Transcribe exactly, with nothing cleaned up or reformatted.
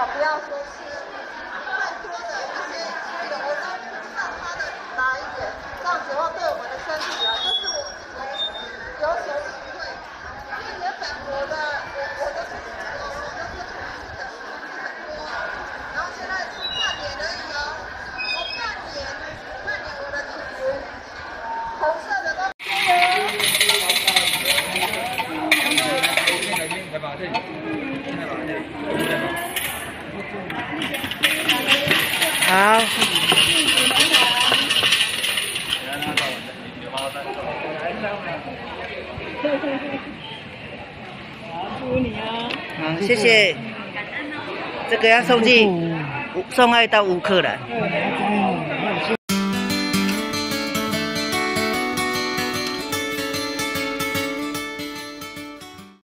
啊，不要说是太多的一些一些油都看它的哪一点，这样子的话对我们的身体啊，这是我自己有所体会。因为原本我的我我的我我的这个土质的很多，然后现在是半年而已哦，我半年半年我的体质红色的都。 好。 祝你啊！ 好，谢谢。这个要送去送爱到乌克兰。